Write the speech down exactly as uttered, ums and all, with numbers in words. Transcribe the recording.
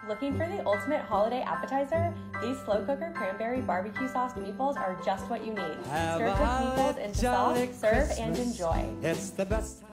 Looking for the ultimate holiday appetizer? These slow cooker cranberry barbecue sauce meatballs are just what you need. Stir cook meatballs into sauce, serve, and enjoy. It's the best.